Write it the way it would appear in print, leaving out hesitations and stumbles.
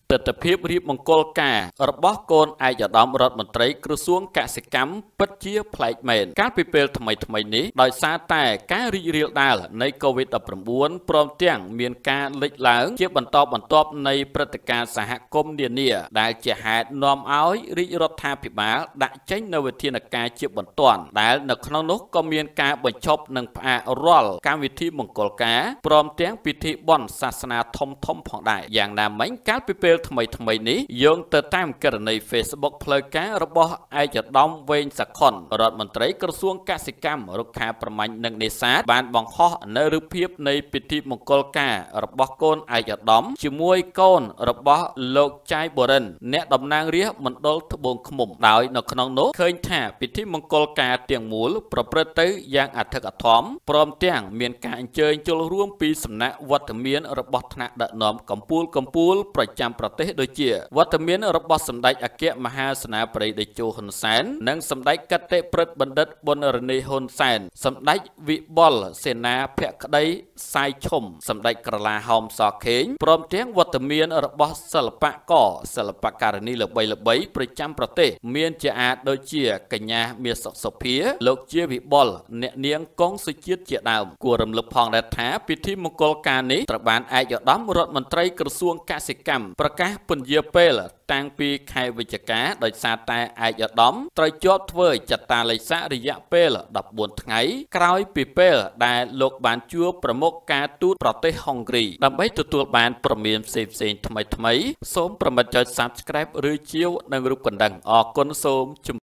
ទស្សនភាពរៀបមង្គលការរបស់កូនឯកឧត្តមរដ្ឋមន្ត្រីក្រសួងកសិកម្មពិតជាប្លែកមែនកាលពីពេលថ្មីនេះដោយសារតែការរីករាលដាលនៃ COVID-19 ព្រមទាំងមានការលេចឡើងជាបន្តបន្ទាប់នៃព្រឹត្តិការណ៍សហគមន៍នានាដែលជាហេតុនាំឲ្យរាជរដ្ឋាភិបាលដាក់ចេញនូវវិធានការជាបន្ទាន់ដែលនៅក្នុងនោះក៏មានការបញ្ឈប់និងផ្អាករាល់កម្មវិធីមង្គលការព្រមទាំងពិធីបុណ្យសាសនាធំផងដែរយ៉ាងណាមិញកាលពីពេលថ្មីនេះយោងទៅតាមករណី Facebook ផ្លូវការរបស់ឯកឧត្តមវែងសខុនរដ្ឋមន្ត្រីក្រសួងកសិកម្មរុក្ខាប្រមាញ់និងនេសាទបានបង្ហោះនៅរូបភាពនៃពិធីមង្គលការរបស់កូនឯកឧត្តមជាមួយកូនរបស់លោកចាយបូរិនអ្នកតំណាងរាស្ត្រមណ្ឌលត្បូងឃ្មុំដោយនៅក្នុងនោះឃើញថាពិធីមង្គលការទាំងមូលប្រព្រឹត្តទៅយ៉ាងអធិកអធមព្រមទាំងមានការអញ្ជើញចូលរួមពីសំណាក់វត្តមានរបស់ថ្នាក់ដឹកនាំកម្ពុជាប្រចាំប្រទេសដូចជាវត្តមានរបស់សម្ដេចអគ្គមហាសេនាបតីតេជោហ៊ុនសែននិងសម្ដេចកតេព្រឹទ្ធបណ្ឌិតប៊ុនរនីហ៊ុនសែនសម្ដេចវិបុលសេនាភក្តីសាយឈុំសម្ដេចក្រឡាហោមសខេងព្រមទាំងវត្តមានរបស់សិល្បករសិល្បការិនីល្បីប្រចាំប្រទេសមានជាអាចដូចជាកញ្ញាមាសសុភាលោកជាវិបុលអ្នកនាងកុងសុជាតិជាដើមគួររំលឹកផងដែរថាពិធីមង្គលការនេះត្រូវបានឯកឧត្តមរដ្ឋមន្ត្រីក្រសួងកសិកម្មប្រកាសពន្យាពេលតាំងពីខែវិច្ឆិកាដោយសារតែឯកឧត្តមត្រូវជាប់ធ្វើចតាឡេស័ករយៈពេល14ថ្ងៃក្រោយពីពេលដែលលោកបានជួបប្រមុខការទូតប្រទេសហុងគ្រីដើម្បីទទួលបានព័ត៌មានផ្សេងថ្មីសូមប្រមិត្តចុច Subscribe ឬជាវនឹងរូបកណ្ដឹងអរគុណសូម